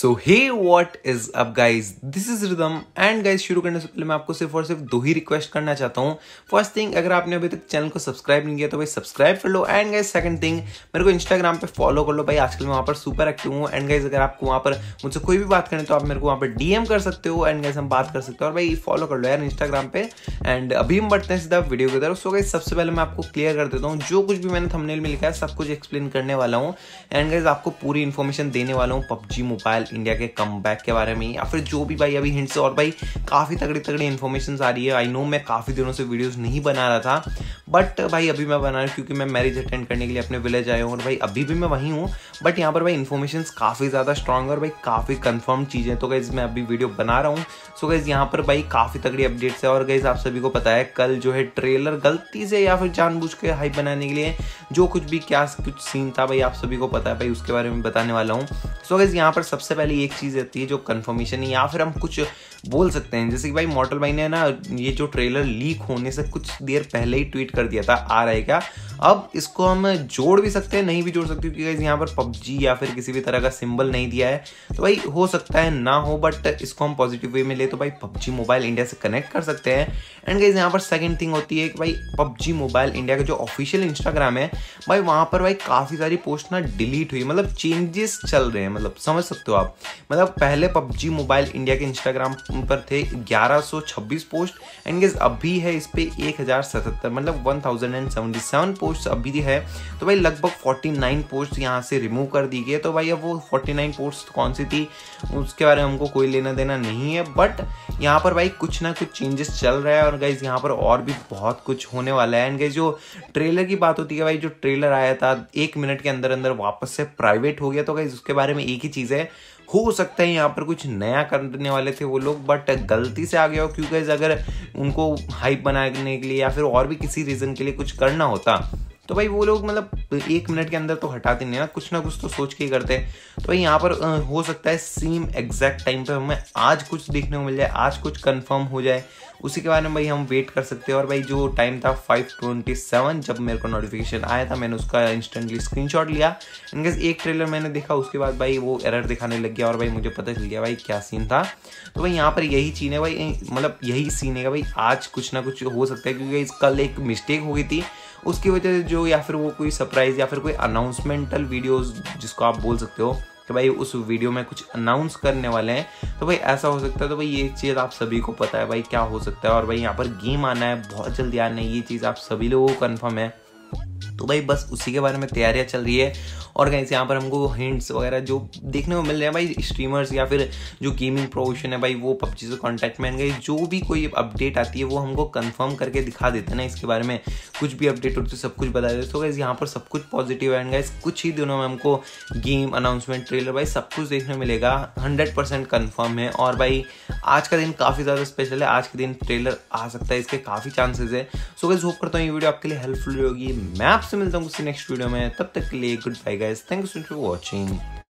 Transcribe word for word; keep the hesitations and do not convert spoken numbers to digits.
So hey what is up guys, this is Rhythm and guys शुरू करने से पहले मैं आपको सिर्फ और सिर्फ दो ही रिक्वेस्ट करना चाहता हूँ। फर्स्ट थिंग, अगर आपने अभी तक चैनल को सब्सक्राइब नहीं किया तो भाई सब्सक्राइब कर लो। एंड गाइज सेकंड थिंग, मेरे को इंस्टाग्राम पे फॉलो कर लो भाई, आजकल मैं वहाँ पर सुपर एक्टिव हूँ। एंड गाइज अगर आपको वहाँ पर मुझसे कोई भी बात करनी तो आप मेरे को वहाँ पर डीएम कर सकते हो एंड गाइज हम बात कर सकते हो। और भाई फॉलो कर लो यार इंस्टाग्राम पे। एंड अभी हम बढ़ते हैं सीधा वीडियो की तरफ। सो गाइज सबसे पहले मैं आपको क्लियर कर देता हूँ, जो कुछ भी मैंने थंबनेल में लिखा है सब कुछ एक्सप्लेन करने वाला हूँ। एंड गाइज आपको पूरी इन्फॉर्मेशन देने वाला हूँ पबजी मोबाइल इंडिया के कमबैक के बारे में, या फिर जो भी भाई अभी हिंट्स। और भाई काफ़ी तगड़ी तगड़ी इन्फॉर्मेशन आ रही है। आई नो मैं काफ़ी दिनों से वीडियोस नहीं बना रहा था, बट भाई अभी मैं बना रहा हूँ क्योंकि मैं मैरिज अटेंड करने के लिए अपने विलेज आया हूँ। और भाई अभी भी मैं वहीं हूँ, बट यहाँ पर भाई इन्फॉर्मेशन काफ़ी ज़्यादा स्ट्रॉन्ग और भाई काफ़ी कंफर्म चीज़ें। तो गाइज मैं अभी वीडियो बना रहा हूँ। सो गाइज यहाँ पर भाई काफ़ी तगड़ी अपडेट्स है। और गाइज आप सभी को पता है कल जो है ट्रेलर गलती से या फिर जानबूझ के हाइप बनाने के लिए जो कुछ भी क्या कुछ सीन था भाई आप सभी को पता है भाई, उसके बारे में बताने वाला हूँ। सो गाइज यहाँ पर सबसे पहले एक चीज़ रहती है जो कन्फर्मेशन है, या फिर हम कुछ बोल सकते हैं जैसे कि भाई मॉर्टल भाई ने ना ये जो ट्रेलर लीक होने से कुछ देर पहले ही ट्वीट कर दिया था आ रहा है क्या। अब इसको हम जोड़ भी सकते हैं, नहीं भी जोड़ सकते क्योंकि यहाँ पर पबजी या फिर किसी भी तरह का सिंबल नहीं दिया है। तो भाई हो सकता है ना हो, बट इसको हम पॉजिटिव वे में ले तो भाई पबजी मोबाइल इंडिया से कनेक्ट कर सकते हैं। एंड गाइस यहाँ पर सेकंड थिंग होती है कि भाई पबजी मोबाइल इंडिया का जो ऑफिशियल इंस्टाग्राम है भाई वहाँ पर भाई काफ़ी सारी पोस्ट ना डिलीट हुई, मतलब चेंजेस चल रहे हैं, मतलब समझ सकते हो आप। मतलब पहले पबजी मोबाइल इंडिया के इंस्टाग्राम पर थे ग्यारह सौ छब्बीस पोस्ट एंड गाइस अभी है इस पे एक हज़ार सतहत्तर, मतलब one thousand seventy seven post अभी है। तो भाई लगभग उनचास पोस्ट यहाँ से रिमूव कर दी गई है। तो भाई अब वो उनचास पोस्ट कौन सी थी उसके बारे में हमको कोई लेना देना नहीं है, बट यहाँ पर भाई कुछ ना कुछ चेंजेस चल रहा है। और गाइज यहाँ पर और भी बहुत कुछ होने वाला है। एंड गाइज जो ट्रेलर की बात होती है भाई, जो ट्रेलर आया था एक मिनट के अंदर अंदर वापस से प्राइवेट हो गया। तो गाइज उसके बारे में एक ही चीज़ है, हो सकता है यहाँ पर कुछ नया करने वाले थे वो लोग बट गलती से आ गया हो, क्योंकि अगर उनको हाइप बनाने के लिए या फिर और भी किसी रीज़न के लिए कुछ करना होता तो भाई वो लोग मतलब एक मिनट के अंदर तो हटाते नहीं ना, कुछ ना कुछ तो सोच के ही करते हैं। तो भाई यहाँ पर हो सकता है सेम एग्जैक्ट टाइम पर हमें आज कुछ देखने को मिल जाए, आज कुछ कंफर्म हो जाए, उसी के बारे में भाई हम वेट कर सकते हैं। और भाई जो टाइम था फाइव ट्वेंटी सेवन जब मेरे को नोटिफिकेशन आया था, मैंने उसका इंस्टेंटली स्क्रीनशॉट लिया। इनकेस एक ट्रेलर मैंने देखा, उसके बाद भाई वो एरर दिखाने लग गया और भाई मुझे पता चल गया भाई क्या सीन था। तो भाई यहाँ पर यही चीन है भाई, मतलब यही सीन है भाई, आज कुछ ना कुछ हो सकता है क्योंकि कल एक मिस्टेक हो गई थी, उसकी वजह से जो या फिर वो कोई सरप्राइज या फिर कोई अनाउंसमेंटल वीडियोस जिसको आप बोल सकते हो कि भाई उस वीडियो में कुछ अनाउंस करने वाले हैं, तो भाई ऐसा हो सकता है। तो भाई ये चीज़ आप सभी को पता है भाई क्या हो सकता है। और भाई यहाँ पर गेम आना है बहुत जल्दी आना है, ये चीज़ आप सभी लोगों को कन्फर्म है। तो भाई बस उसी के बारे में तैयारियां चल रही है। और गाइस यहाँ पर हमको हिंट्स वगैरह जो देखने को मिल रहे हैं भाई, स्ट्रीमर्स या फिर जो गेमिंग प्रोफेशन है भाई वो पबजी से कांटेक्ट में गए, जो भी कोई अपडेट आती है वो हमको कंफर्म करके दिखा देते हैं ना, इसके बारे में कुछ भी अपडेट होती है सब कुछ बता देते। तो गाइस यहाँ पर सब कुछ पॉजिटिव है। गाइस कुछ ही दिनों में हमको गेम अनाउंसमेंट ट्रेलर भाई सब कुछ देखने मिलेगा, हंड्रेड परसेंट कन्फर्म है। और भाई आज का दिन काफ़ी ज़्यादा स्पेशल है, आज के दिन ट्रेलर आ सकता है, इसके काफ़ी चांसेस है। सो गाइस होप करता हूँ ये वीडियो आपके लिए हेल्पफुल होगी। मैं आपसे मिलता हूँ किसी नेक्स्ट वीडियो में, तब तक के लिए good bye guys, thank you so much for watching.